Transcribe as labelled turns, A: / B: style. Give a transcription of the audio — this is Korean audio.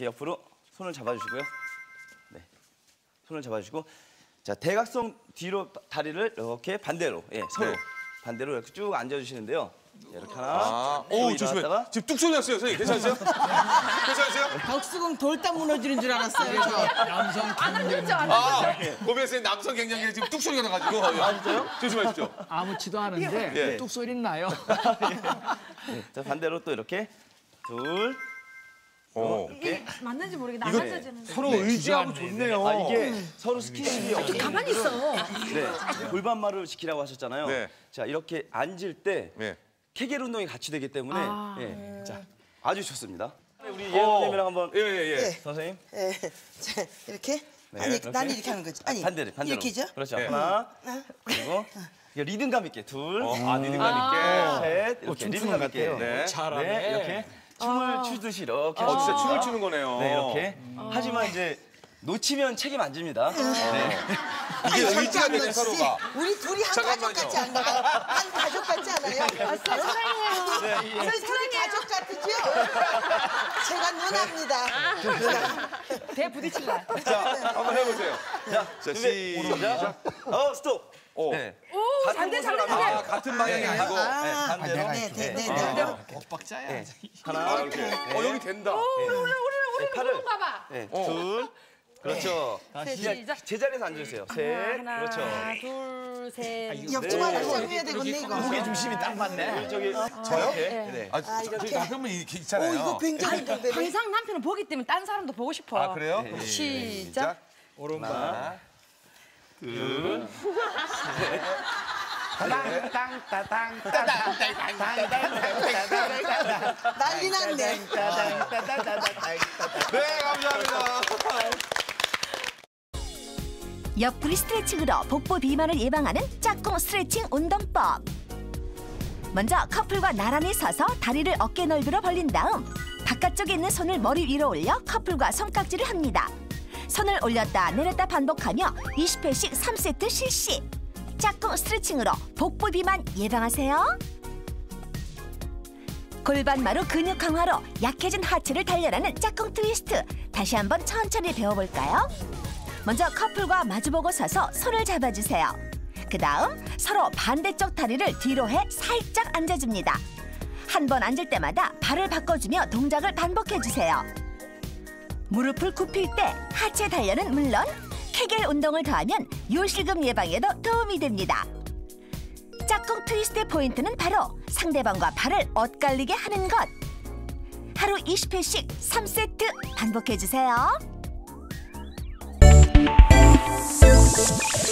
A: 이렇게 옆으로 손을 잡아주시고요. 네, 손을 잡아주시고 자 대각선 뒤로 다리를 이렇게 반대로 서로 반대로 이렇게 쭉 앉아주시는데요. 이렇게 하나.
B: 오 조심해. 지금 뚝 소리 났어요, 선생님. 괜찮으세요? 괜찮으세요?
C: 덕수궁 돌담 무너지는 줄 알았어요.
D: 남성 갱년기.
B: 고민 선생님 남성 갱년기에 지금 뚝 소리가 나가지고.
A: 아 진짜요?
B: 조심하십시오.
D: 아무치도 않은데 뚝 소리는 나요.
A: 자 반대로 또 이렇게 둘.
E: 이게 맞는지 모르겠는데 안 맞아지는.
B: 서로 의지하고 좋네요.
A: 아 이게 서로 스킨십이 없는.
E: 가만히 있어.
A: 네, 골반말을 지키라고 하셨잖아요.
B: 네.
A: 자 이렇게 앉을 때
B: 네.
A: 케겔 운동이 같이 되기 때문에 자 아주 좋습니다. 우리 예은 선생님이랑 한번
B: 예.
A: 선생님.
C: 자, 이렇게?
A: 네,
C: 아니,
A: 이렇게.
C: 난 이렇게 하는 거지. 아니,
A: 반대로.
C: 이렇게죠?
A: 그렇죠.
B: 네.
A: 하나 그리고 이게 리듬감 있게 둘,
B: 리듬감 있게.
A: 셋 이렇게 리듬감 있게.
B: 네.
A: 네, 이렇게 춤을 추듯이 이렇게.
B: 진짜 춤을 추는 거네요.
A: 네, 이렇게. 하지만 이제 놓치면 책임 안 집니다. 네.
B: 이게
C: 절대
B: 의지가
C: 안
B: 되네,
C: 놓치지.
B: 서로가.
C: 우리 둘이 한
B: 잠깐만요.
C: 가족 같지 않나요? 한 가족 같지 않아요?
E: 사랑해요.
C: 저희 둘이 가족 같으죠? 제가 누나입니다.
E: 배 부딪힌다.
B: 자, 한번 해보세요.
A: 자,
B: 준비,
A: 시작. 스톱. 네.
E: 오, 잘 돼, 잘 돼, 잘 돼.
B: 같은 방향이 아니고.
A: 반대로.
C: 네.
D: 엇박자야.
A: 하나.
B: 이렇게. 여기 된다.
E: 우리
A: 팔을.
E: 무슨 가봐.
A: 둘. 그렇죠.
E: 시작.
A: 제자리에서 앉으세요. 셋.
E: 하나,
A: 그렇죠.
E: 둘, 셋.
C: 옆쪽 말고 해야 되겠네, 이거.
D: 무게 중심이 딱 맞네.
A: 저기
B: 저요?
A: 네.
C: 이렇게.
B: 가끔은 이렇게
C: 오,
B: 있잖아요.
C: 이거 굉장히 힘들네.
E: 항상 남편은 보기 때문에 딴 사람도 보고 싶어.
B: 아, 그래요?
E: 시작.
D: 오른발.
A: 둘.
C: 난리 났네.
B: 네, 감사합니다.
F: 옆구리 스트레칭으로 복부 비만을 예방하는 짝꿍 스트레칭 운동법. 먼저 커플과 나란히 서서 다리를 어깨 넓이로 벌린 다음 바깥쪽에 있는 손을 머리 위로 올려 커플과 손깍지를 합니다. 손을 올렸다 내렸다 반복하며 20회씩 3세트 실시. 짝꿍 스트레칭으로 복부 비만 예방하세요. 골반마루 근육 강화로 약해진 하체를 단련하는 짝꿍 트위스트. 다시 한번 천천히 배워볼까요? 먼저 커플과 마주보고 서서 손을 잡아주세요. 그 다음 서로 반대쪽 다리를 뒤로 해 살짝 앉아줍니다. 한 번 앉을 때마다 발을 바꿔주며 동작을 반복해주세요. 무릎을 굽힐 때 하체 단련은 물론 케겔 운동을 더하면 요실금 예방에도 도움이 됩니다. 짝꿍 트위스트의 포인트는 바로 상대방과 발을 엇갈리게 하는 것. 하루 20회씩 3세트 반복해주세요.